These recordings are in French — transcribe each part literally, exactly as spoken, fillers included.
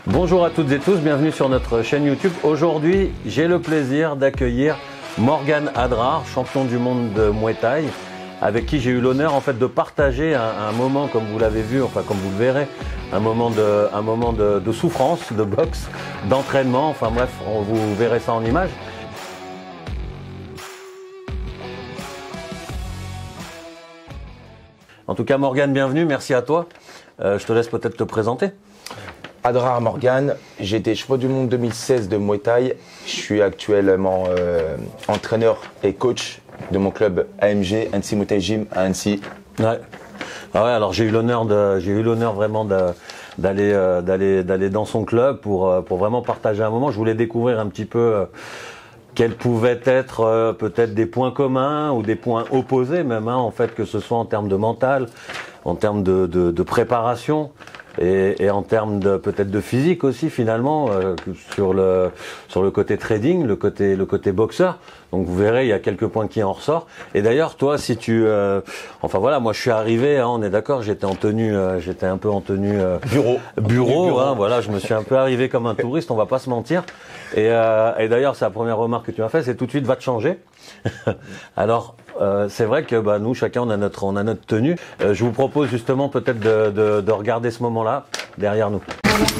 Bonjour à toutes et tous, bienvenue sur notre chaîne YouTube. Aujourd'hui, j'ai le plaisir d'accueillir Morgan Adrar, champion du monde de Muay Thai, avec qui j'ai eu l'honneur en fait de partager un, un moment, comme vous l'avez vu, enfin comme vous le verrez, un moment de, un moment de, de souffrance, de boxe, d'entraînement, enfin bref, on, vous verrez ça en images. En tout cas, Morgan, bienvenue, merci à toi. Euh, je te laisse peut-être te présenter. Adrar Morgan, j'ai été champion du monde deux mille seize de Muay Thai. Je suis actuellement euh, entraîneur et coach de mon club A M G, Annecy Muay Thai Gym à Annecy. Ouais. Ah ouais, alors j'ai eu l'honneur de, j'ai eu l'honneur vraiment de, d'aller, euh, d'aller, d'aller dans son club pour, euh, pour vraiment partager un moment. Je voulais découvrir un petit peu euh, quels pouvaient être euh, peut-être des points communs ou des points opposés même, hein, en fait, que ce soit en termes de mental, en termes de, de, de préparation. Et, et en termes de peut-être de physique aussi finalement euh, sur le sur le côté trading, le côté le côté boxeur. Donc vous verrez, il y a quelques points qui en ressort. Et d'ailleurs toi, si tu euh, enfin voilà, moi je suis arrivé, hein, on est d'accord, j'étais en tenue, euh, j'étais un peu en tenue euh, bureau, bureau, bureau. Hein, voilà, je me suis un peu arrivé comme un touriste, on va pas se mentir. Et, euh, et d'ailleurs, c'est la première remarque que tu m'as fait, c'est tout de suite va te changer. Alors euh, c'est vrai que bah, nous chacun on a notre on a notre tenue. Euh, je vous propose justement peut-être de, de, de regarder ce moment-là derrière nous.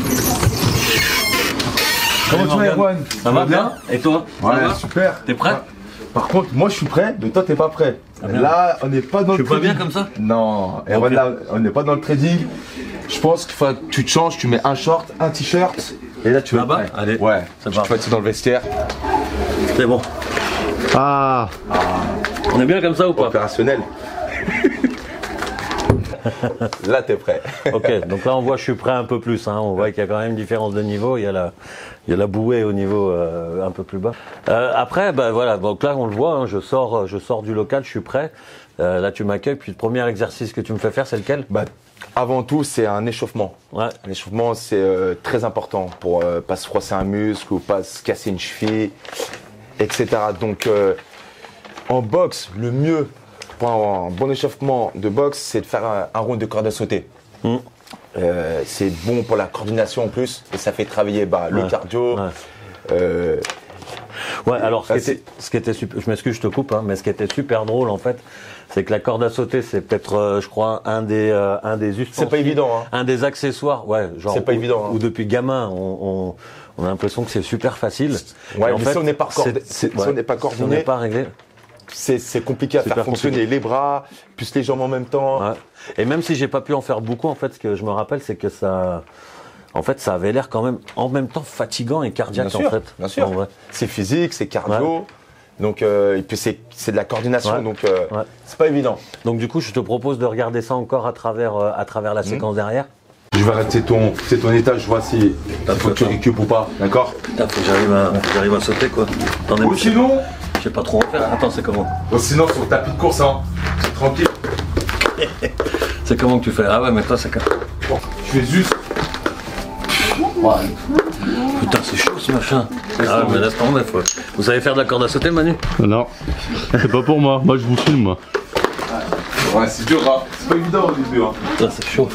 Comment tu vas, Erwan? Ça va bien? Et toi? Ouais, super. T'es prêt? Par contre, moi je suis prêt, mais toi t'es pas prêt. Ah, là, on n'est pas dans je le suis trading. pas bien comme ça? Non, Erwan, okay. Là, on n'est pas dans le trading. Je pense qu'il faut que tu te changes, tu mets un short, un t-shirt, et là tu vas. Là-bas? Allez. Ouais, ça tu vas dans le vestiaire. C'est bon. Ah, ah. On est bien comme ça ou pas? Opérationnel. Là t'es prêt. Ok, donc là on voit je suis prêt un peu plus, hein. On voit qu'il y a quand même une différence de niveau, il y a la, il y a la bouée au niveau euh, un peu plus bas. Euh, après, ben voilà, donc là on le voit, hein, je sors, je sors du local, je suis prêt. Euh, là tu m'accueilles, puis le premier exercice que tu me fais faire c'est lequel? Bah, avant tout c'est un échauffement. Ouais. Un échauffement c'est euh, très important pour euh, pas se froisser un muscle ou pas se casser une cheville, et cetera. Donc euh, en boxe, le mieux pour un bon échauffement de boxe, c'est de faire un, un round de corde à sauter. Mmh. Euh, c'est bon pour la coordination en plus et ça fait travailler bah, le ouais. cardio. Ouais. Euh, ouais, alors ce, qui était, ce qui était super, je m'excuse, je te coupe, hein, mais ce qui était super drôle en fait, c'est que la corde à sauter, c'est peut-être, euh, je crois, un des, euh, un des ustensiles. C'est pas évident. Hein. Un des accessoires, ouais, genre. C'est pas où, évident. Hein. Où depuis gamin, on, on, on a l'impression que c'est super facile. Ouais, en mais fait, si on n'est pas, ouais, si pas coordonné, si on n'est pas réglé. C'est compliqué à faire fonctionner compliqué. Les bras, plus les jambes en même temps. Ouais. Et même si j'ai pas pu en faire beaucoup, en fait, ce que je me rappelle, c'est que ça, en fait, ça avait l'air quand même, en même temps, fatigant et cardiaque, bien en sûr, fait. Bien sûr. C'est physique, c'est cardio. Ouais. Donc, euh, et puis c'est de la coordination, ouais. donc euh, ouais. c'est pas évident. Donc du coup, je te propose de regarder ça encore à travers, euh, à travers la mmh. séquence derrière. Je vais arrêter ton, ton étage, je vois si il faut que tu récupères ou pas, d'accord? Faut que j'arrive à, j'arrive à sauter quoi. Ou sinon, je sais pas trop en faire. Attends, c'est comment? Bon, sinon sur le tapis de course, hein, c'est tranquille. C'est comment que tu fais? Ah ouais, mais toi c'est quand. Bon, je fais juste. Ouais. Putain, c'est chaud ce machin. Ah ouais, mais laisse tomber, faut. Vous savez faire de la corde à sauter, Manu? Non, c'est pas pour moi. Moi, je vous filme, moi. Ouais, c'est dur, hein. C'est pas évident au début, hein. Putain, c'est chaud.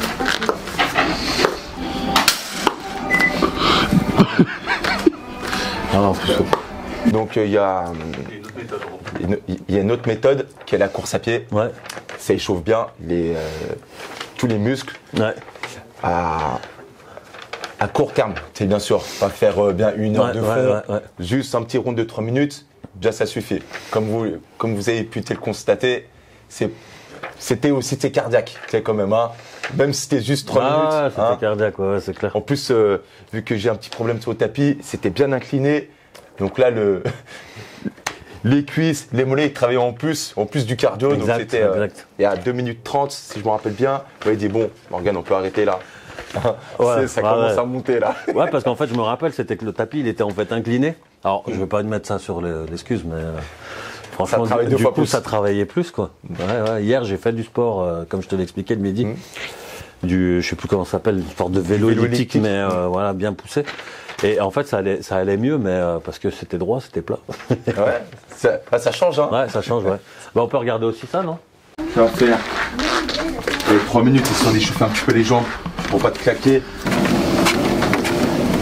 Ah non, c'est chaud. Donc il euh, y a il y a une autre méthode qui est la course à pied. Ouais. Ça échauffe bien les, euh, tous les muscles. Ouais. À, à court terme, c'est bien sûr, pas faire euh, bien une heure ouais, de ouais, fond, ouais, ouais. Juste un petit round de trois minutes, déjà ça suffit. Comme vous, comme vous avez pu le constater, c'était aussi cardiaque quand même, hein. Même si c'était juste trois ah, minutes. C'était hein. cardiaque, ouais, c'est clair. En plus, euh, vu que j'ai un petit problème sur le tapis, c'était bien incliné. Donc là, le les cuisses, les mollets, ils travaillaient en plus, en plus du cardio. Exact, donc c'était euh, et à deux minutes trente, si je me rappelle bien, vous avez dit bon, Morgan, on peut arrêter là. Ouais, ça ouais, commence ouais. à monter là. Ouais, parce qu'en fait, je me rappelle, c'était que le tapis, il était en fait incliné. Alors, je vais pas mettre ça sur l'excuse, mais euh, franchement, ça du, du coup, plus. ça travaillait plus, quoi. Ouais, ouais. Hier, j'ai fait du sport, euh, comme je te l'expliquais, le midi. Mmh. Du, je sais plus comment ça s'appelle, une sorte de vélo, vélo elliptique, mais euh, voilà, bien poussé. Et en fait, ça allait, ça allait mieux, mais euh, parce que c'était droit, c'était plat. Ouais, ça, bah, ça change, hein. Ouais, ça change, ouais. Bah, on peut regarder aussi ça, non? Ça va faire trois minutes, histoire d'échauffer un petit peu les jambes pour pas te claquer.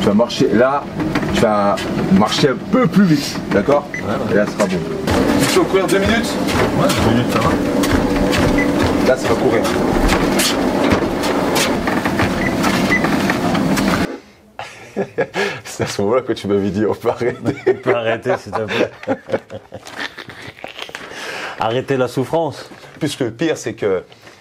vas marcher là, tu vas marcher un peu plus vite, d'accord? Ouais, ouais. Et là, ce sera bon. Tu peux courir deux minutes? Ouais, deux minutes, ça va. Là, ça va courir. C'est à ce moment-là que tu m'avais dit, on peut arrêter. On peut arrêter, s'il te plaît. Arrêter la souffrance. Plus le pire, c'est que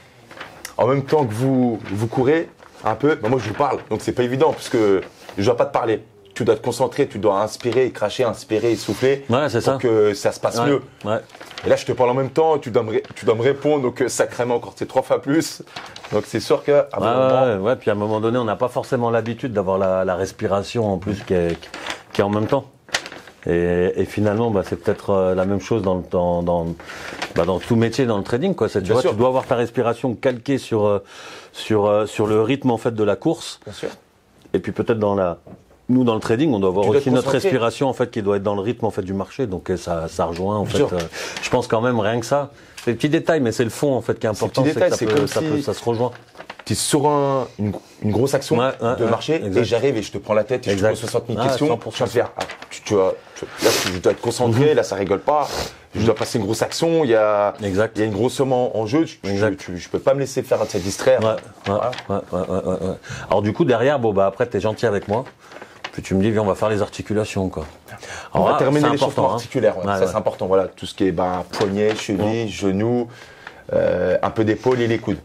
en même temps que vous, vous courez un peu, bah moi je vous parle, donc c'est pas évident parce que je dois pas te parler. Tu dois te concentrer, tu dois inspirer, cracher, inspirer et souffler ouais, c'est pour ça. que ça se passe ouais, mieux. Ouais. Et là, je te parle en même temps, tu dois me, tu dois me répondre, donc euh, sacrément encore, c'est trois fois plus. Donc c'est sûr qu'à un ouais, moment… Ouais, ouais, puis à un moment donné, on n'a pas forcément l'habitude d'avoir la, la respiration en plus qui est, qui est en même temps. Et, et finalement, bah, c'est peut-être euh, la même chose dans, dans, dans, bah, dans tout métier, dans le trading, quoi. C'est, tu, vois, tu dois avoir ta respiration calquée sur, euh, sur, euh, sur le rythme en fait, de la course. Bien sûr. Et puis peut-être dans la… Nous, dans le trading, on doit avoir dois aussi notre respiration en fait, qui doit être dans le rythme en fait, du marché. Donc ça, ça rejoint en fait. Euh, je pense quand même rien que ça. C'est des petits détails, mais c'est le fond en fait qui est important. C'est, détails, c'est que ça, c'est peut, ça, si peut, ça se rejoint. Tu es sur un, une, une grosse action ouais, ouais, de ouais, marché exact. et j'arrive et je te prends la tête et exact. Je te pose soixante mille ah, questions. cent pour cent. Tu vas faire, ah, tu, tu vas, tu, là, je dois être concentré, mm-hmm. là ça rigole pas. Je dois passer une grosse action, il y a, il y a une grosse somme en, en jeu. Je, je, je, je peux pas me laisser faire de se distraire. Ouais, voilà. ouais, ouais, ouais, ouais, ouais. Alors du coup derrière, bon bah après t'es gentil avec moi. Puis tu me dis, viens, on va faire les articulations, quoi. Alors, on va là, terminer les chauffements hein. articulaires. Ouais, ouais, ça, ouais. C'est important. Voilà, tout ce qui est ben, poignet, cheville, ouais. genoux, euh, un peu d'épaule et les coudes.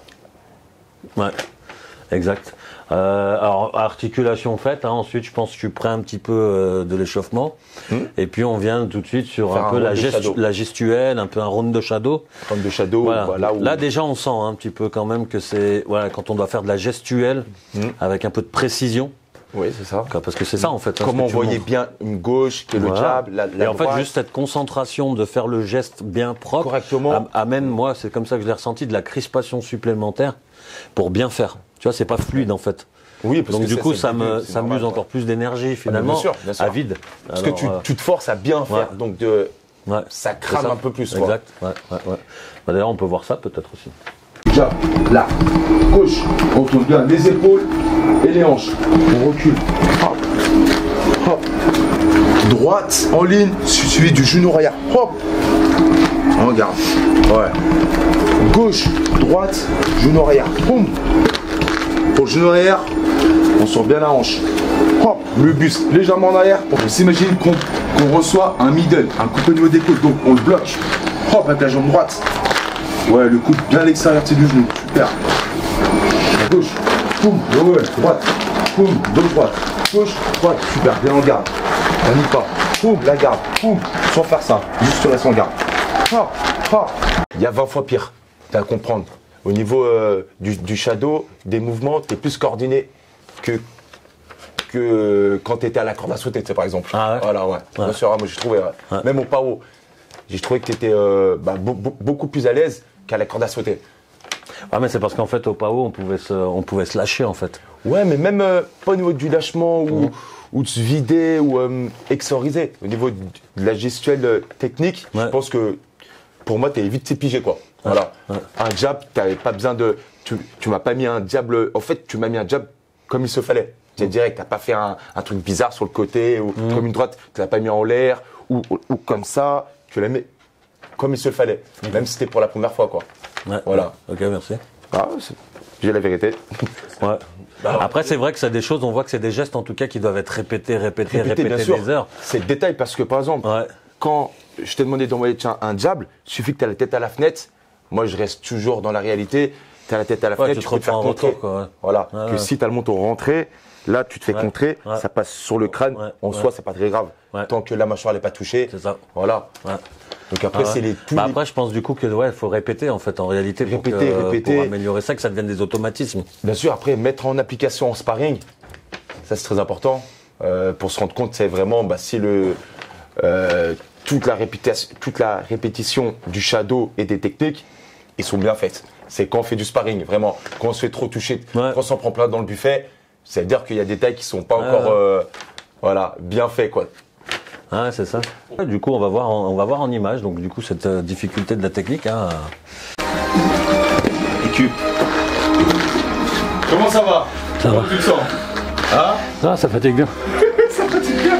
Ouais, exact. Euh, alors, articulation faite. Hein, ensuite, je pense que tu prends un petit peu euh, de l'échauffement. Hmm. Et puis, on vient tout de suite sur faire un, un peu la, gestu- la gestuelle, un peu un round de shadow. Round de shadow. Voilà. Voilà où... Là, déjà, on sent hein, un petit peu quand même que c'est voilà quand on doit faire de la gestuelle hmm. avec un peu de précision. Oui, c'est ça. Parce que c'est ça en fait. Comment on voyait bien une gauche, qui est voilà. le jab, la, la Et en droite. fait, juste cette concentration de faire le geste bien propre, correctement, amène, moi, c'est comme ça que je l'ai ressenti, de la crispation supplémentaire pour bien faire. Tu vois, c'est pas fluide en fait. Oui, parce donc que du c'est, coup, c'est ça me, c'est ça m'use encore plus d'énergie finalement, ah, bien sûr, bien sûr. à vide. Parce Alors, que tu, euh... tu te forces à bien faire, ouais. donc de, ouais. ça crame ça. un peu plus. Quoi. Exact. Ouais, ouais, ouais. Bah, d'ailleurs, on peut voir ça peut-être aussi. Jab, là, gauche, on tourne bien les épaules et les hanches. On recule. Hop, hop. Droite en ligne, suivi du genou arrière. Hop. On regarde. Ouais. Gauche, droite, genou arrière. Boum. Pour le genou arrière, on sort bien la hanche. Hop. Le buste légèrement en arrière. On s'imagine qu'on, qu'on reçoit un middle, un coup au niveau des côtes. Donc on le bloque. Hop, avec la jambe droite. Ouais, le coude bien à l'extérieur du genou, super. À gauche, boum, ouais, droite, boum, dos droite, gauche, droite, super, bien en garde. On n'y pas, boum, la garde, boum, sans faire ça, juste se laisse en garde. Ha, ha. Il y a vingt fois pire, t'as à comprendre. Au niveau euh, du, du shadow, des mouvements, t'es plus coordonné que, que quand t'étais à la corde à sauter, tu sais, par exemple. Ah ouais. Voilà, ouais. ouais. Bien sûr, moi j'ai trouvé, ouais. Ouais. Même au pao, j'ai trouvé que t'étais euh, bah, be- be- beaucoup plus à l'aise qu'à la corde à sauter. Ah mais c'est parce qu'en fait au pao on pouvait se, on pouvait se lâcher en fait. Ouais mais même euh, pas au niveau du lâchement ou, mmh. ou de se vider ou euh, exoriser. Au niveau de la gestuelle euh, technique, ouais. je pense que pour moi t'es vite pigé quoi. Ouais. Voilà. Ouais. Un jab, t'avais pas besoin de. Tu, tu m'as pas mis un jab. En fait tu m'as mis un jab comme il se fallait. C'est mmh. direct, t'as pas fait un, un truc bizarre sur le côté ou mmh. comme une droite, tu l'as pas mis en l'air ou, ou, ou comme ça, tu l'as mis comme il se le fallait, okay. Même si c'était pour la première fois, quoi. Ouais, voilà. Ok, merci. Ah, j'ai la vérité. Ouais. Bah, après, c'est vrai que c'est des choses, on voit que c'est des gestes, en tout cas, qui doivent être répétés, répétés, répétés, répétés bien sûr. Des heures. C'est le détail, parce que, par exemple, ouais. quand je t'ai demandé d'envoyer tiens, un jab, il suffit que tu aies la tête à la fenêtre. Moi, je reste toujours dans la réalité. Tu as la tête à la ouais, fenêtre, tu, tu peux te faire contrer. Retour, quoi, ouais. Voilà. Ouais, que ouais. si tu as le menton rentré, là, tu te fais ouais. contrer, ouais. ça passe sur le crâne. Ouais. En ouais. soi, c'est pas très grave. Ouais. Tant que la mâchoire n'est pas touchée. C'est ça. Voilà. Ouais. Donc après, ah ouais. c'est les tous. Bah les... après, je pense du coup que ouais, faut répéter en fait, en réalité, répéter, pour, que, répéter. pour améliorer ça, que ça devienne des automatismes. Bien sûr, après mettre en application en sparring, ça c'est très important euh, pour se rendre compte, c'est vraiment bah, si le euh, toute la répétition, toute la répétition du shadow et des techniques, ils sont bien faites. C'est quand on fait du sparring, vraiment, quand on se fait trop toucher, ouais. quand on s'en prend plein dans le buffet, ça veut dire qu'il y a des tailles qui sont pas ouais. encore, euh, voilà, bien faits quoi. Ah, c'est ça. Du coup, on va voir, en, on va voir en image. Donc, du coup, cette euh, difficulté de la technique. Hein. Et tu. Comment ça va? Ça va. Tu le sens? Ah, Ah, ça fatigue bien. ça fatigue bien.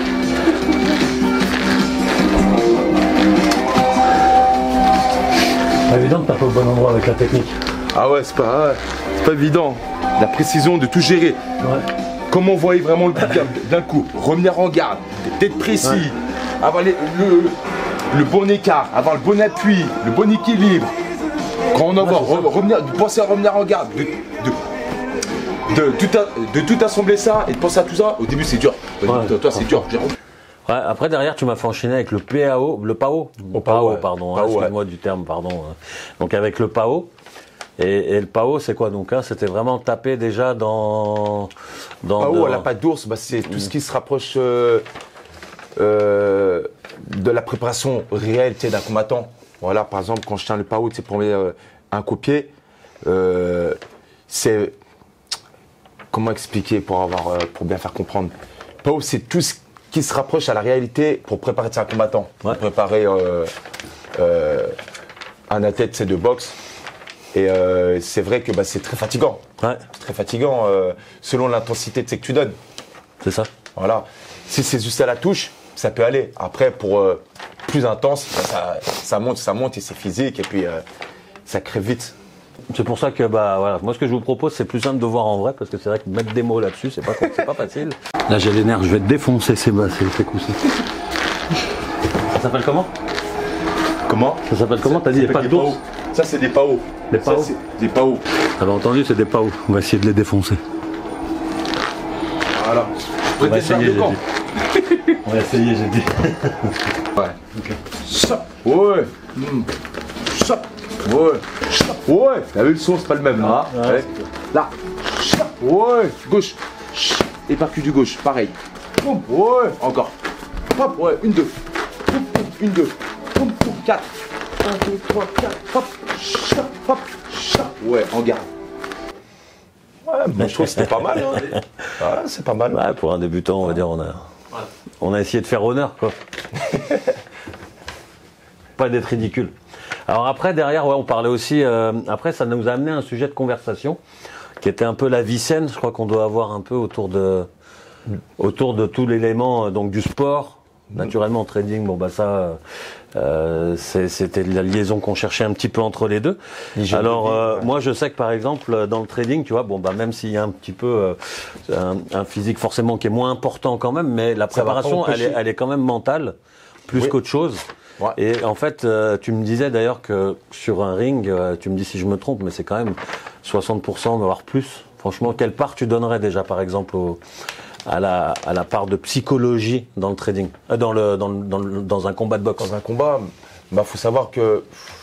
Pas évident que t'as pas au bon endroit avec la technique. Ah ouais, c'est pas, ouais, c'est pas évident. La précision de tout gérer. Ouais. Comment envoyer vraiment le coup d'un coup, revenir en garde, d'être précis, ouais. avoir les, le, le bon écart, avoir le bon appui, le bon équilibre. Quand on envoie, ouais, re, revenir, penser à revenir en garde, de, de, de, tout, à, de tout assembler ça et de penser à tout ça, au début c'est dur. Ouais. Toi, toi c'est dur. Ouais, après derrière tu m'as fait enchaîner avec le P A O, le P A O, Au P A O, ouais. pardon, P A O, excuse-moi ouais. du terme, pardon. Donc avec le P A O, et, et le P A O c'est quoi donc hein, c'était vraiment taper déjà dans... dans P A O dans... à la patte d'ours, bah, c'est tout ce qui se rapproche euh, euh, de la préparation réelle d'un combattant. Voilà, par exemple quand je tiens le P A O pour mettre euh, un coup de pied, euh, c'est... Comment expliquer pour, avoir, euh, pour bien faire comprendre? P A O c'est tout ce qui se rapproche à la réalité pour préparer un combattant, ouais. pour préparer euh, euh, un athlète de boxe. Et euh, c'est vrai que bah, c'est très fatigant. Ouais. C'est très fatigant euh, selon l'intensité que tu donnes. C'est ça. Voilà. Si c'est juste à la touche, ça peut aller. Après, pour euh, plus intense, bah, ça, ça monte, ça monte et c'est physique et puis euh, ça crève vite. C'est pour ça que bah voilà, moi ce que je vous propose c'est plus simple de voir en vrai parce que c'est vrai que mettre des mots là-dessus c'est pas c'est pas facile. Là j'ai les nerfs, je vais te défoncer ces bas, ces coups-ci. Ça s'appelle comment? Comment? Ça s'appelle comment? T'as dit des pattes d'ours? Ça c'est des P A O. Des P A O? Ça, des P A O. T'avais entendu, c'est des P A O. On va essayer de les défoncer. Voilà. On va essayer, j'ai dit. On va essayer, j'ai dit. Ouais. Ok. Ça. Ouais. Mmh. Ça. Ouais. Ouais. T'as vu le son, c'est pas le même là. Ah, ouais. Là. Ouais. Gauche. Et par cul du gauche, pareil. Ouais. Encore. Hop. Ouais. Une, deux. Une, deux. Quatre. Un, deux, trois, quatre. Hop. Hop. Ouais, en garde. Ouais, moi je trouve que c'était pas mal. Hein. Ouais, c'est pas mal. Ouais, pour un débutant, on va dire, on a, on a essayé de faire honneur, quoi. Pas d'être ridicule. Alors après, derrière, ouais, on parlait aussi. Euh, après, ça nous a amené à un sujet de conversation qui était un peu la vie saine. Je crois qu'on doit avoir un peu autour de, autour de tout l'élément donc du sport. Naturellement, en trading, bon bah ça, euh, c'était la liaison qu'on cherchait un petit peu entre les deux. Alors euh, ouais. moi, je sais que par exemple dans le trading, tu vois, bon bah même s'il y a un petit peu euh, un, un physique forcément qui est moins important quand même, mais la préparation, elle est, elle est quand même mentale plus oui. qu'autre chose. Ouais. Et en fait, euh, tu me disais d'ailleurs que sur un ring, euh, tu me dis si je me trompe, mais c'est quand même soixante pour cent voire plus. Franchement, quelle part tu donnerais déjà par exemple au À la, à la part de psychologie dans le trading, euh, dans, le, dans, le, dans, le, dans un combat de boxe? Dans un combat, bah faut savoir que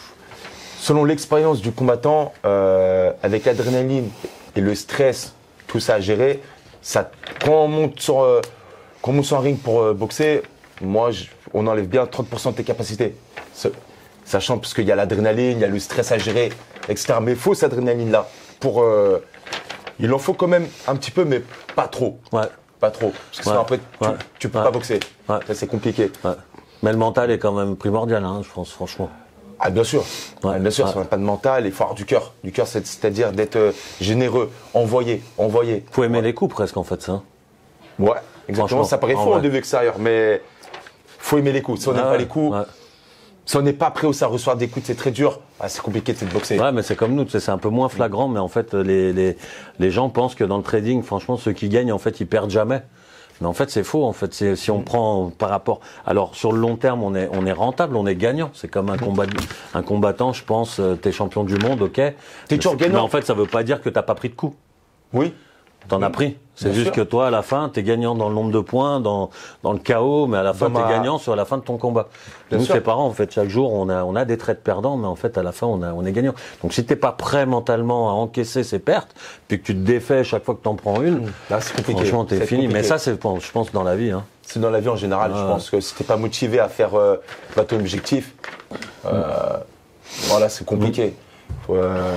selon l'expérience du combattant, euh, avec l'adrénaline et le stress, tout ça à gérer, ça, quand on monte sur, euh, quand on monte sur un ring pour euh, boxer, moi, je, on enlève bien trente pour cent de tes capacités. Sachant parce qu'il y a l'adrénaline, il y a le stress à gérer, et cetera. Mais il faut cette adrénaline-là. Pour, euh, il en faut quand même un petit peu, mais pas trop. Ouais. Pas trop, parce que sinon ouais. après tu, ouais. tu peux ouais. pas boxer, ouais. c'est compliqué. Ouais. Mais le mental est quand même primordial, hein, je pense, franchement. Ah bien sûr, ouais. bien sûr, ouais. Si on n'a pas de mental, il faut avoir du cœur. Du cœur, c'est-à-dire d'être euh, généreux, envoyer, envoyer. Faut aimer ouais. les coups presque en fait, ça. Ouais, exactement, ça paraît faux en début extérieur, mais faut aimer les coups. Si on n'aime ah, pas ouais. les coups, ouais. si on n'est pas prêt aussi à recevoir des coups, c'est très dur. Ah, c'est compliqué de boxer. Ouais, mais c'est comme nous, c'est un peu moins flagrant, mais en fait, les, les, les gens pensent que dans le trading, franchement, ceux qui gagnent, en fait, ils perdent jamais. Mais en fait, c'est faux. En fait, si on prend par rapport, alors sur le long terme, on est on est rentable, on est gagnant. C'est comme un combat, un combattant. Je pense, t'es champion du monde, ok. T'es toujours gagnant. Mais en fait, ça veut pas dire que t'as pas pris de coups. Oui. T'en oui. as pris. C'est Bien juste sûr. que toi, à la fin, t'es gagnant dans le nombre de points, dans dans le K O, mais à la fin, dans t'es ma... gagnant sur la fin de ton combat. Bien Nous, c'est pareil. En fait, chaque jour, on a on a des traits de perdants, mais en fait, à la fin, on a on est gagnant. Donc, si t'es pas prêt mentalement à encaisser ces pertes, puis que tu te défais chaque fois que t'en prends une, là, c'est compliqué. Franchement, t'es fini. Compliqué. Mais ça, c'est, je pense, dans la vie. Hein. C'est dans la vie en général. Ah, je pense que si t'es pas motivé à faire euh, bah, ton objectif, euh, mm. voilà, c'est compliqué. Faut, euh,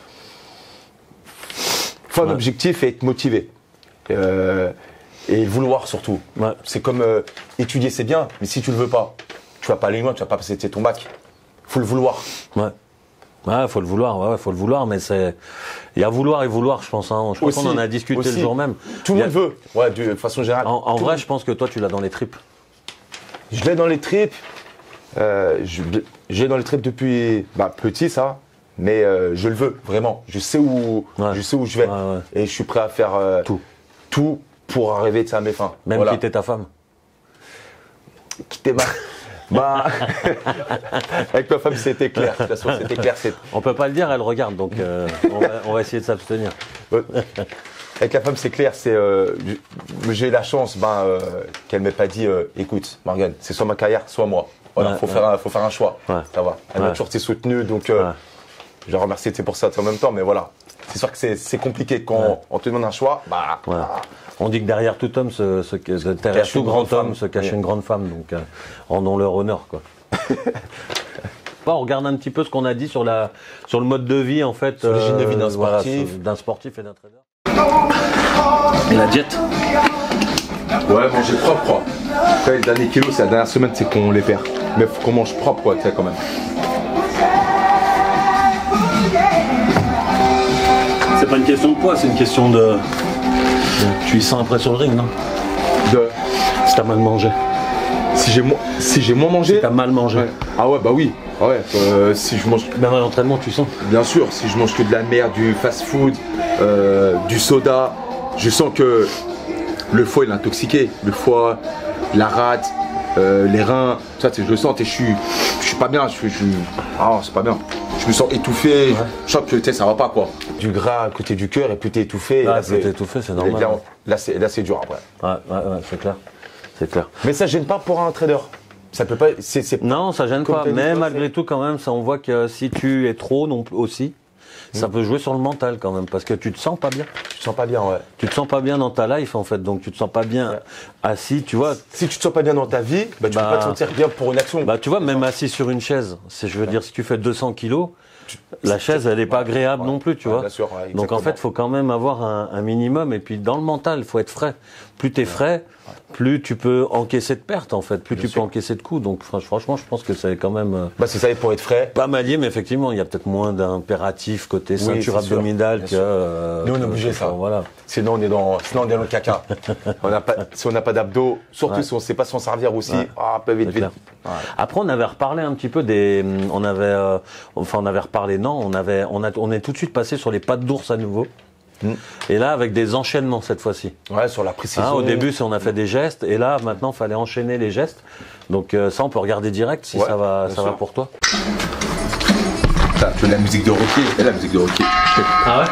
faut un ouais. objectif et être motivé. Euh, et vouloir surtout. Ouais. C'est comme euh, étudier, c'est bien, mais si tu le veux pas, tu vas pas aller loin, tu vas pas passer ton bac. Faut le vouloir. Ouais. Ouais, faut le vouloir, ouais, faut le vouloir, mais c'est. Il y a vouloir et vouloir, je pense. Hein. Je crois qu'on en a discuté aussi. le jour même. Tout le Il y a- monde veut, ouais, de façon générale. En, en Tout- vrai, je pense que toi, tu l'as dans les tripes. Je l'ai dans les tripes. Euh, je je l'ai dans les tripes depuis bah, petit, ça. Mais euh, je le veux, vraiment. Je sais où, Ouais. je sais où je vais. Ouais, ouais. Et je suis prêt à faire euh, Tout. tout pour arriver à mes fins. Même Voilà. quitter ta femme. Quitter ma... bah, avec ma femme, c'était clair. De toute façon, c'était clair. c'est- On peut pas le dire, elle regarde, donc euh, on, va, on va essayer de s'abstenir. Ouais. Avec la femme, c'est clair. C'est, euh, j'ai eu la chance ben, euh, qu'elle m'ait pas dit euh, écoute, Morgane, c'est soit ma carrière, soit moi. Voilà, Ouais, faut, ouais. faire un, faut faire un choix. Ouais. Ça va. Elle m'a Ouais. toujours été soutenue, donc euh, Ouais. je la remercie c'est pour ça en même temps. Mais voilà, c'est sûr que c'est, c'est compliqué quand Ouais. on te demande un choix. Bah, Ouais. On dit que derrière tout homme, se, se, se- derrière cache tout une grand grande homme femme. se cache Oui. une grande femme, donc euh, rendons-leur honneur, quoi. Pas, on regarde un petit peu ce qu'on a dit sur la sur le mode de vie en fait Sur l'hygiène de vie d'un voilà, sportif. sur- d'un sportif et d'un trader. Et la diète. Ouais, manger propre, quoi. Après, les derniers kilos, c'est la dernière semaine, c'est qu'on les perd. Mais faut qu'on mange propre, quoi, tu sais, quand même. C'est pas une question de poids, c'est une question de. Tu y sens après sur le ring, non? De... Si t'as mal mangé. Si j'ai mo- si j'ai moins mangé. T'as mal mangé. Ouais. Ah ouais, bah oui. Ah ouais, euh, si je mange. Même à l'entraînement, tu sens. Bien sûr, si je mange que de la merde, du fast-food, euh, du soda, je sens que le foie il est intoxiqué. Le foie, la rate, euh, les reins, ça, tu sais, je le sens et je suis, je suis pas bien. Je suis, je suis- ah, c'est pas bien. Je me sens étouffé. Je sens que tu sais, ça va pas, quoi. du gras à côté du cœur et plus t'es étouffé. et Ah, là, plus t'es étouffé, c'est normal. Là, là, c'est, là, c'est dur après. Ouais, ouais, ouais, c'est clair. C'est clair. Mais ça gêne pas pour un trader. Ça peut pas. C'est, c'est... Non, ça gêne Comme pas. t'as dit, Mais toi, malgré c'est- tout, quand même, ça, on voit que si tu es trop non plus aussi, ça peut jouer sur le mental quand même, parce que tu te sens pas bien. Tu te sens pas bien, ouais. Tu te sens pas bien dans ta life en fait, donc tu te sens pas bien Ouais. assis, tu vois. Si tu te sens pas bien dans ta vie, bah, tu Bah, peux pas te sentir bien pour une action. Bah tu vois, même assis sur une chaise, c'est, je veux dire, si tu fais deux cents kilos, la chaise elle est pas agréable Ouais. non plus, tu Ouais, vois. bien sûr, ouais, Donc en exactement. fait, il faut quand même avoir un, un minimum, et puis dans le mental, il faut être frais. Plus tu es frais, plus tu peux encaisser de pertes en fait, plus Bien tu sûr. peux encaisser de coups. Donc fran- franchement, je pense que c'est quand même euh, Bah, c'est ça, pour être frais. pas mal lié, mais effectivement, il y a peut-être moins d'impératifs côté ceinture c'est sûr, abdominale bien que. sûr. euh, Nous, on est que- obligé, ça. Voilà. Sinon, on est dans, sinon, on est dans le caca. on n'a pas, si on n'a pas d'abdos, surtout Ouais. si on sait pas s'en servir aussi, Ouais. ah, peut vite, C'est vite. clair. Ouais. Après, on avait reparlé un petit peu des, on avait, euh, enfin, on avait reparlé, non, on avait, on a, on est tout de suite passé sur les pattes d'ours à nouveau. Mm. Et là, avec des enchaînements cette fois-ci. Ouais, sur la précision. Hein, au début, c'est on a fait des gestes, et là, maintenant, fallait enchaîner les gestes. Donc euh, ça, on peut regarder direct si Ouais, ça va, bien ça va sûr. pour toi. Putain, tu veux la musique de Rocky et la musique de Rocky. Ah ouais.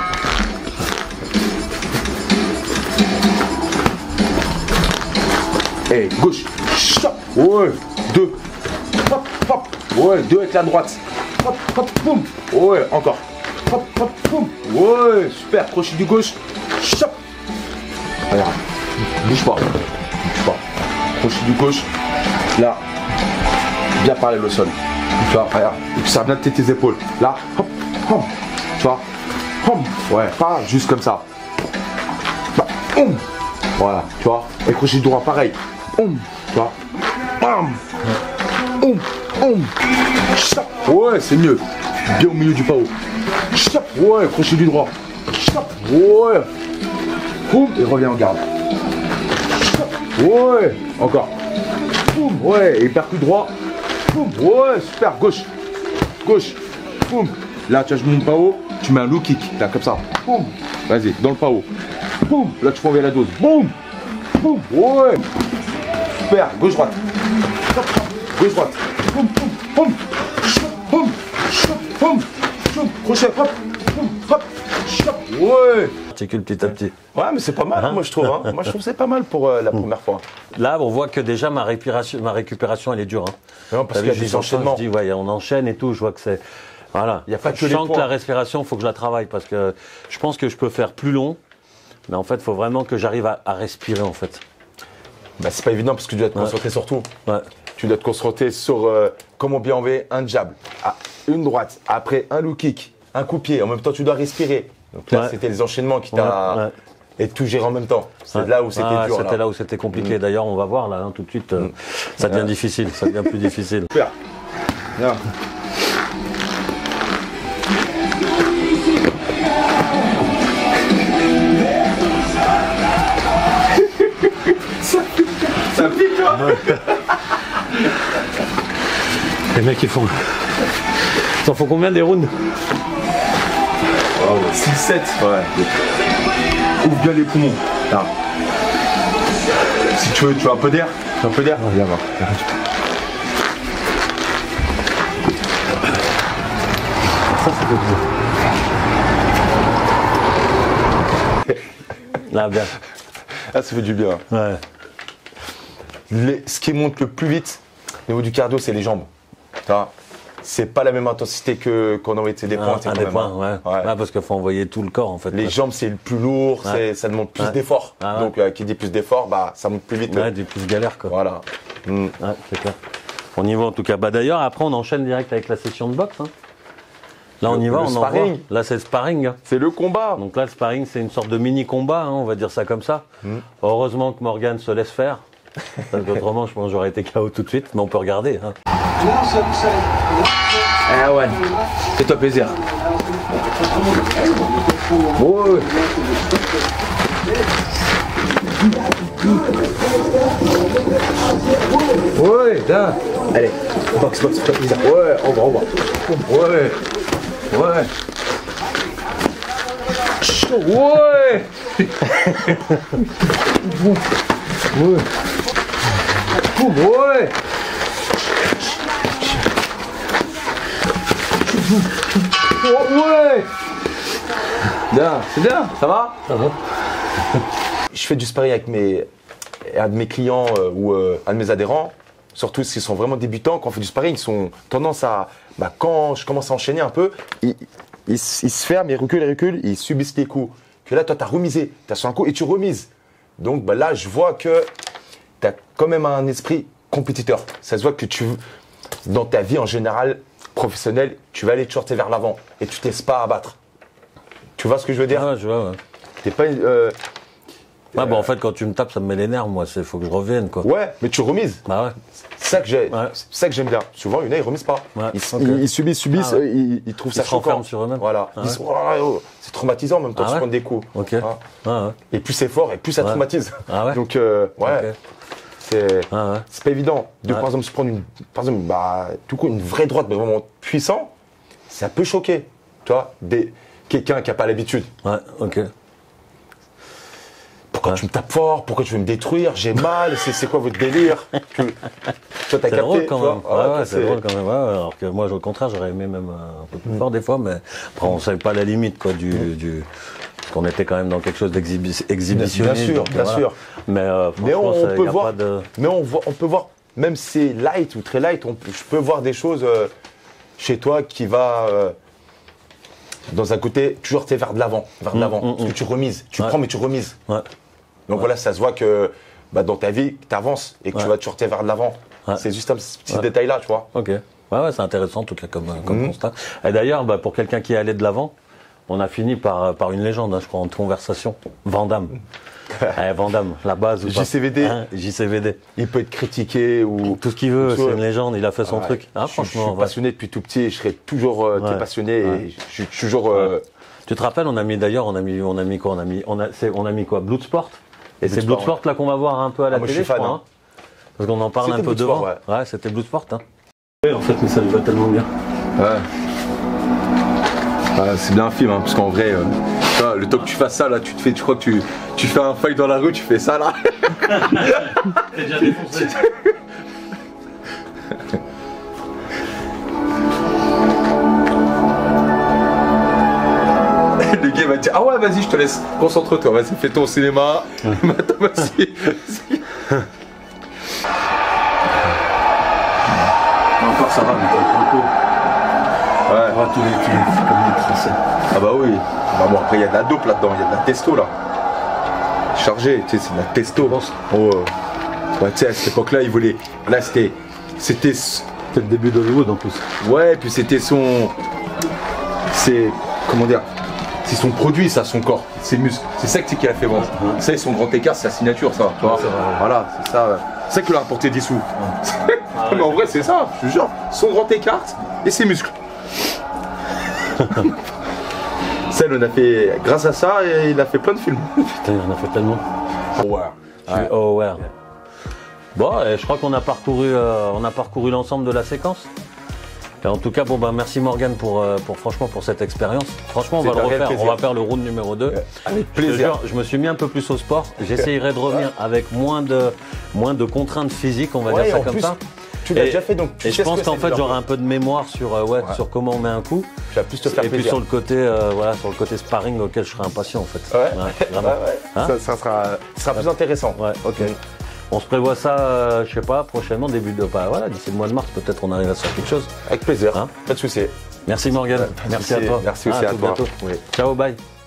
Hey, gauche. Chop. Ouais. Deux. Hop, hop. Ouais, deux avec la droite. Hop, hop, boum. Ouais, encore. Hop, hop, boum. Ouais, super. Crochet du gauche. Chop. Regarde. Bouge pas. Bouge pas. Crochet du gauche. Là. Bien parallèle au sol. Tu vois, regarde. Et puis ça vient de tes tes épaules. Là. Hop, hop. Tu vois. Hop. Ouais, pas juste comme ça. Bah, hum. Voilà, tu vois. Et crochet du droit, pareil. Hum, tu vois. Bam. Hum, hum. Chap. Ouais, c'est mieux. Bien au milieu du pao. Chap. Ouais, crochet du droit. Chap. Ouais. Hum, et reviens en garde. Chap. Ouais. Encore. Boum. Ouais, et percute droit. Boum. Ouais, super. Gauche. Gauche. Boum. Là, tu as mon pao. Tu mets un low kick. Là, comme ça. Boum. Vas-y, dans le pao. Boum. Là, tu peux enlever la dose. Boum. Boum. Ouais. Super. Gauche droite. Gauche droite. Boum. Boum. Boum. Chop. Boum. Chop. Boum. Chop. Crochet. Hop. Boum. Hop. Chop. Ouais. Articule petit à petit. Ouais, mais c'est pas mal, Hein moi, je trouve. Hein. Moi, je trouve que c'est pas mal pour euh, la première fois. Là, on voit que déjà ma récupération, ma récupération, elle est dure. Hein. Non, parce T'as qu'il y vu, a des je dis enchaînements. Je dis, ouais, on enchaîne et tout. Je vois que c'est. Voilà. Il y a pas je que les sens que points. la respiration, il faut que je la travaille parce que je pense que je peux faire plus long. Mais en fait, il faut vraiment que j'arrive à, à respirer en fait. Bah, c'est pas évident parce que tu dois te Ouais. concentrer sur tout. Ouais. Tu dois te concentrer sur euh, comment bien enlever un jab, ah, une droite, après un low kick, un coup de pied. En même temps, tu dois respirer. Donc là, Ouais. c'était les enchaînements qui t'a. Ouais, ouais. Et tout gérer en même temps. C'est Ouais. là où c'était Ah, dur. C'était là. là où c'était compliqué. Mm. D'ailleurs, on va voir là, hein, tout de suite. euh, Ça devient Ouais. difficile. Ça devient plus difficile. Super. Bien. Les mecs, ils font. Ils en font combien des rounds? six sept. Ouais. Ouvre bien les poumons. Là. Si tu veux, tu veux un peu d'air? Tu veux un peu d'air? Viens voir. Ça, ça fait plaisir. Là, bien. Ah, ça fait du bien. Ouais. Les- ce qui monte le plus vite au niveau du cardio, c'est les jambes. Tu vois, c'est pas la même intensité que qu'on envoie des points. Un, un des points, ouais. Ouais. Ouais, parce qu'il faut envoyer tout le corps en fait. Les ouais. jambes, c'est le plus lourd, Ouais. c'est- ça demande plus Ouais. d'efforts. Ah ouais. Donc, euh, qui dit plus d'efforts, bah, ça monte plus vite. Ouais, des plus galères quoi. Voilà. Mm. Ouais, c'est clair. On y va en tout cas. Bah d'ailleurs, après on enchaîne direct avec la session de boxe. Hein. Là on Le- y va, le on sparring. envoie. Là c'est le sparring. Hein. C'est le combat. Donc là le sparring c'est une sorte de mini combat, hein, on va dire ça comme ça. Mm. Heureusement que Morgane se laisse faire. Parce qu'autrement je pense que j'aurais été K O tout de suite, mais on peut regarder. Hein. Ah ouais. Fais-toi plaisir. Ouais. Ouais, là. Allez, box, box, fais-toi plaisir. Ouais, on va, on va. Ouais. Ouais. Ouais. Ouais. Ouais. Oh, ouais. Bien, c'est bien, ça va? Ça va? Je fais du sparring avec mes, un de mes clients euh, ou euh, un de mes adhérents, surtout s'ils sont vraiment débutants. Quand on fait du sparring, ils ont tendance à, bah, quand je commence à enchaîner un peu, ils, ils, ils se ferment, ils reculent, ils reculent, ils subissent les coups. Que là, toi, tu as remisé, tu as sur un coup et tu remises. Donc bah, là, je vois que tu as quand même un esprit compétiteur. Ça se voit que tu, dans ta vie en général, professionnelle, tu vas aller te shorter vers l'avant et tu ne te laisses pas abattre. Tu vois ce que je veux dire? Ah ouais, je vois, ouais. T'es pas, euh, Ouais, bah en fait quand tu me tapes ça me met les nerfs moi, il faut que je revienne quoi. ouais, mais tu remises. Bah ouais. C'est ça que j'ai, Ouais. c'est ça que j'aime bien. Souvent, il y en a, ils remisent pas. Ouais, Ils, ok. ils- ils subissent, subissent, Ah ouais. euh, ils, ils trouvent Ils ça se choquant. renferment sur eux-mêmes. Voilà. Ah Ils ouais. sont, oh là là, oh, c'est traumatisant en même temps Ah de se ouais prendre des coups. Ok. Hein. Ah ouais. Et plus c'est fort, et plus ça Ouais. traumatise. Ah ouais. Donc, euh, ouais, Ok. c'est, Ah ouais. c'est pas évident de, Ouais. par exemple, se prendre une, par exemple, bah, tout coup, une vraie droite, mais vraiment puissant, ça peut choquer. Tu vois, des, quelqu'un qui n'a pas l'habitude. Ouais, ok. Pourquoi Ouais. tu me tapes fort? Pourquoi tu veux me détruire? J'ai mal. C'est, c'est quoi votre délire? Tu- Toi, t'as C'est capté, drôle quand tu vois. même. Ah, Ouais, toi, ouais, c'est drôle quand même. Ouais, ouais, alors que moi, au contraire, j'aurais aimé même euh, un peu plus fort des fois, mais après, on savait pas la limite quoi du. du... Parce qu'on était quand même dans quelque chose d'exhibitionniste. Bien sûr, donc, bien voilà. sûr. Mais, euh, Mais on, franchement, on ça, peut y a voir, pas de... mais on, voit, on peut voir, même si c'est light ou très light, on peut- je peux voir des choses euh, chez toi qui va euh, dans un côté toujours t'es vers de l'avant, vers de Mm, l'avant, mm, parce que mm. tu remises, tu Ouais. prends mais tu remises. Ouais. Donc voilà, ça se voit que bah, dans ta vie, tu avances et que Ouais. tu vas toujours t'es vers de l'avant. Ouais. C'est juste un petit Ouais. détail là, tu vois. Ok. Ouais, ouais, c'est intéressant en tout cas comme, comme Mhm. constat. Et d'ailleurs, bah, pour quelqu'un qui est allé de l'avant, on a fini par, par une légende, hein, je crois, en conversation. Van Damme. Eh, Van Damme, la base ou pas J C V D. Hein, J C V D. Il peut être critiqué ou Tout ce qu'il veut, Tout, c'est une légende, il a fait son Ouais. truc. Ah, je, suis- je franchement, suis ouais. passionné depuis tout petit et je serai toujours euh, été Ouais. passionné Ouais. et je suis toujours. euh, Tu te rappelles, on a mis d'ailleurs, on a mis, on a mis quoi, on a mis, on a, c'est- on a mis quoi, Bloodsport. Et c'est Bloodsport, Bloodsport là qu'on va voir un peu à la Ah, moi, je télé, suis fan, crois, hein. hein. Parce qu'on en parle un C'était peu devant. Bloodsport, Ouais, c'était Bloodsport. Hein. Oui, en fait, mais ça lui va tellement bien. Ouais. Ah, c'est bien un film, hein, parce qu'en vrai, euh, tu vois, le temps que tu fasses ça, là, tu te fais, tu crois que tu, tu fais un fight dans la rue, tu fais ça là. T'es déjà défoncé. Le gars va te dire, ah ouais, vas-y, je te laisse, concentre-toi, vas-y, fais ton cinéma. Maintenant, vas-y. vas-y. Encore ça va, mais t'as un peu. Ouais. On va tous les, tous les, comme les tracés. Ah bah oui. Bah bon, après, il y a de la dope là-dedans, il y a de la testo là. Chargé, tu sais, c'est de la testo. Oh, euh, ouais, tu sais, à cette époque-là, il voulait. Là, c'était. C'était. C'était le début d'Hollywood en plus. Ouais, puis c'était son. C'est. Comment dire? C'est son produit, ça, son corps, ses muscles. C'est ça qui a fait vendre. Ça, et son grand écart, c'est sa signature, ça. Tu vois, c'est vrai. voilà, c'est ça. euh, C'est ça qui lui a rapporté dix sous. Mais en vrai, c'est ça, je te jure. Son grand écart et ses muscles. Ça, il en a fait. Grâce à ça, et il a fait plein de films. Putain, il en a fait tellement. Ouais. Oh ouais. Bon, et je crois qu'on a parcouru, euh, on a parcouru l'ensemble de la séquence. Et en tout cas, bon bah merci Morgane pour, euh, pour franchement pour cette expérience. Franchement, on va le refaire. On va faire le round numéro deux. Avec Je te plaisir. jure, je me suis mis un peu plus au sport. J'essayerai de revenir avec moins de, moins de contraintes physiques, on va Ouais, dire ça en comme plus, ça. Tu l'as Et- déjà fait, donc tu Et sais je ce pense que qu'en c'est fait, de j'aurai leur- un peu de mémoire sur, euh, ouais, Ouais. sur comment on met un coup. Tu vas plus te faire Et puis plaisir. sur le côté, euh, voilà, sur le côté sparring auquel je serai impatient en fait. Ouais. vraiment. Ouais, ouais. Hein ça, ça sera, ça sera plus intéressant. Ouais, ok. On se prévoit ça, euh, je sais pas, prochainement, début de. Bah, voilà, d'ici le mois de mars, peut-être on arrive à faire quelque chose. Avec plaisir. Hein Pas de souci. Merci Morgane. Pas de Merci à souci. toi. Merci aussi à tout toi. bientôt. Oui. Ciao, bye.